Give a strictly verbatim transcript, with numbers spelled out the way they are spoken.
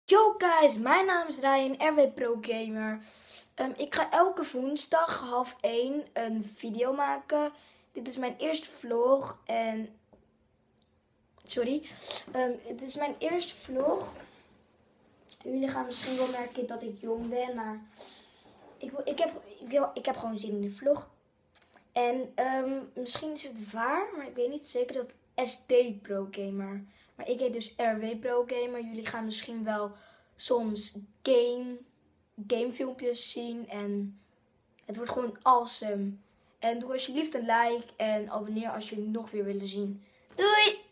Yo guys, mijn naam is Ryan, R W Pro Gamer. Um, ik ga elke woensdag half één een video maken. Dit is mijn eerste vlog en... Sorry. Um, dit is mijn eerste vlog. Jullie gaan misschien wel merken dat ik jong ben, maar... Ik, wil, ik, heb, ik, wil, ik heb gewoon zin in de vlog. En um, misschien is het waar, maar ik weet niet zeker dat S D Pro Gamer. Maar ik heet dus R W Pro Gamer. Jullie gaan misschien wel soms game, gamefilmpjes zien. En het wordt gewoon awesome. En doe alsjeblieft een like en abonneer als jullie nog weer willen zien. Doei!